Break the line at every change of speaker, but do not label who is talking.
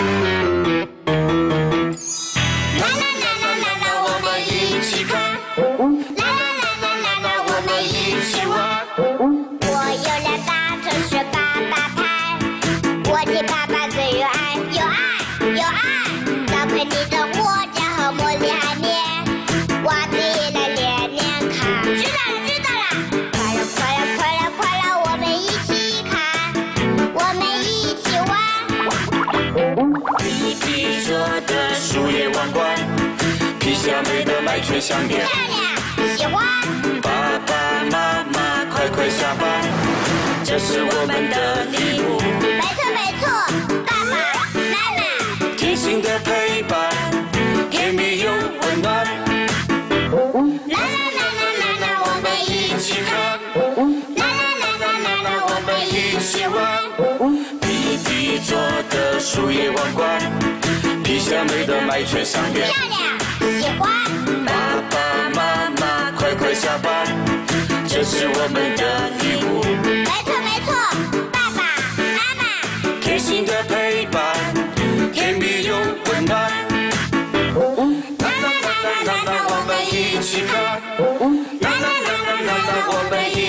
啦啦啦啦啦啦，我们一起看。啦啦啦啦啦啦，我们一起玩。我有辆大车是爸爸开，我的爸爸最有爱，有爱有爱，搭配你的火箭和茉莉海绵，我自己来练练看。知道了知道了，快乐快乐快乐快乐，我们一起看，我们一起玩。
皮皮做的树叶王冠，皮下美的麦圈项链。
漂亮，喜欢。
爸爸妈妈快快下班，这是我们的礼物。
没错没错，爸爸妈妈
贴心的陪伴，甜蜜又温暖。
啦啦啦啦啦啦，我们一起看。啦啦啦啦啦啦，我们一起玩。
皮皮做的树叶王冠，皮下美的麦圈项链。
漂亮，喜欢。
爸爸妈妈快快下班，这是我们的礼物。
没错没错，爸爸妈妈
贴心的陪伴，甜蜜又温暖。啦啦啦啦啦啦，我们一起看。啦啦啦啦啦啦，我们一